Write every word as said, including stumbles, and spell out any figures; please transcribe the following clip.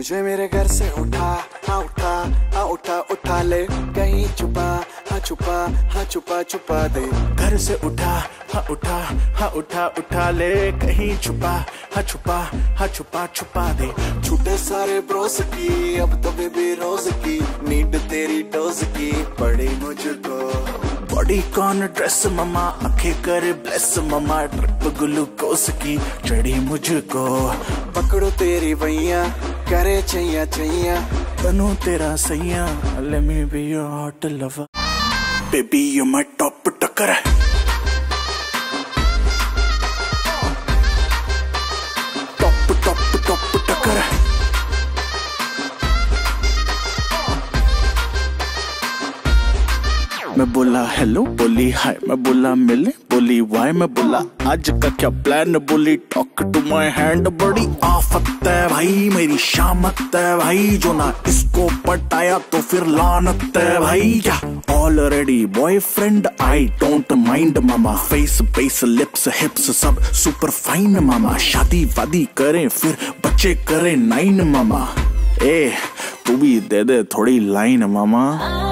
मुझे मेरे घर से उठा, हाँ उठा, हाँ उठा उठा ले, कहीं छुपा, हाँ छुपा, हाँ छुपा छुपा दे। घर से उठा, हाँ उठा, हाँ उठा उठा ले, कहीं छुपा, हाँ छुपा, हाँ छुपा छुपा दे। छूटे सारे ब्रोस की, अब तो बेबी रोज की, नीड तेरी डोज की पड़ी मुझको। बॉडी कॉन ड्रेस ममा, आंखें करे ब्लेस ममा, ट्रिप ग्लूकोस की चढ़ी मुझको। पकड़ो तेरी भैया, करे चैया चैया, बनूं तेरा सैया, let me be your hot lover, baby you my top टक्कर। टॉप टॉप टॉप टक्कर। मैं बोला हेलो, बोली हाय, मैं बोला मिले, बोली वाई, मैं बोला आज का क्या प्लान, बोली टॉक टू माय हैंड। बड़ी आफत है भाई, मेरी शामत है भाई, जो ना इसको पटाया तो फिर लानत है भाई। क्या already boyfriend, I don't mind mama, face base lips hips सब सुपर फाइन मामा, शादी वादी करें फिर बच्चे करें नाइन मामा। ए तू भी दे दे थोड़ी लाइन मामा।